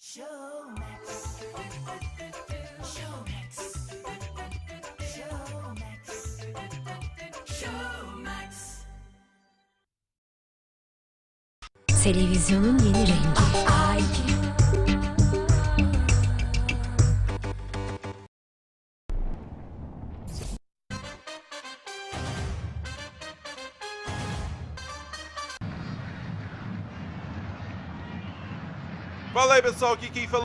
Televizyonun yeni rengi. Fala aí pessoal, aqui quem fala